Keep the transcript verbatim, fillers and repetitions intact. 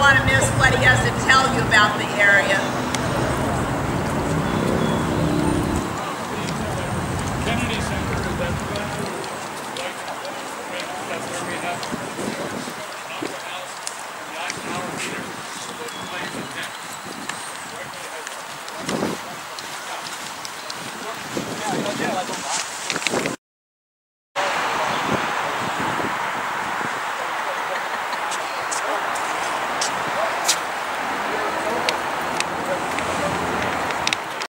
want to miss what he has to tell you about the area. Kennedy Center, is that, that's where we have